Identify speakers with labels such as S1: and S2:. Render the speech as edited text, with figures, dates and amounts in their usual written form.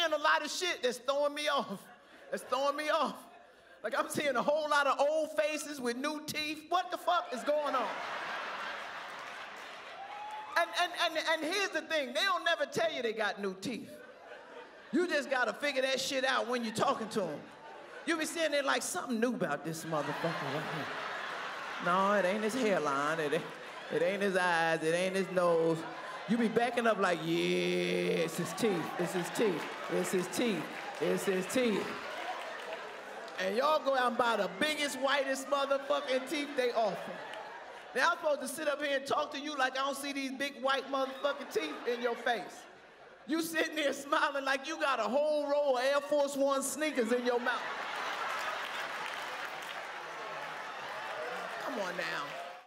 S1: seeing a lot of shit that's throwing me off. That's throwing me off. Like I'm seeing a whole lot of old faces with new teeth. What the fuck is going on? And here's the thing, they don't never tell you they got new teeth. You just gotta figure that shit out when you're talking to them. You be seeing there like something new about this motherfucker right here. No, it ain't his hairline, it ain't his eyes, it ain't his nose. You be backing up like, yeah, it's his teeth, it's his teeth, it's his teeth, it's his teeth. And y'all go out and buy the biggest, whitest motherfucking teeth they offer. Now I'm supposed to sit up here and talk to you like I don't see these big white motherfucking teeth in your face. You sitting there smiling like you got a whole row of Air Force One sneakers in your mouth. Come on now.